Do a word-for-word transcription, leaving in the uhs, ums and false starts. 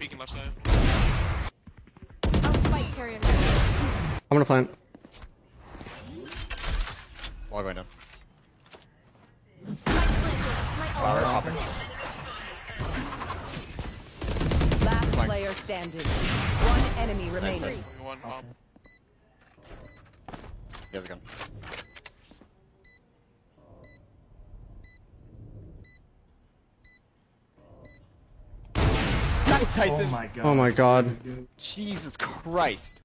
peeking left side. I'll spike carrier. I'm gonna plant. Wall going down. Flower popping. Last player standing. One enemy remaining. nice. One up. He has a gun. Nice, Tyson. Oh my god. Oh my god. Jesus Christ.